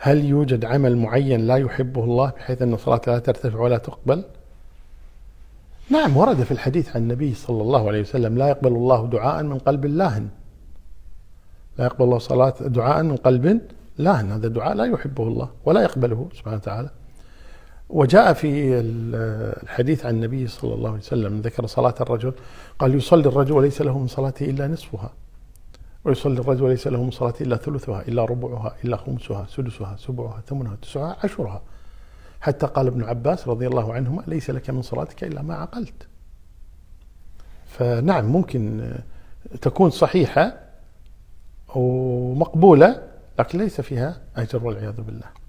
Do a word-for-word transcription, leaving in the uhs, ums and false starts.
هل يوجد عمل معين لا يحبه الله بحيث أن الصلاة لا ترتفع ولا تقبل؟ نعم، ورد في الحديث عن النبي صلى الله عليه وسلم: لا يقبل الله دعاء من قلب لاهن. لا يقبل الله صلاة دعاء من قلب لاهن، هذا الدعاء لا يحبه الله ولا يقبله سبحانه وتعالى. وجاء في الحديث عن النبي صلى الله عليه وسلم ذكر صلاة الرجل، قال: يصلي الرجل وليس له من صلاته إلا نصفها، ويصلي الرجل وليس له من صلاته إلا ثلثها، إلا ربعها، إلا خمسها، سدسها، سبعها، ثمنها، تسعها، عشرها. حتى قال ابن عباس رضي الله عنهما: ليس لك من صلاتك إلا ما عقلت. فنعم، ممكن تكون صحيحة ومقبولة لكن ليس فيها أجر والعياذ بالله.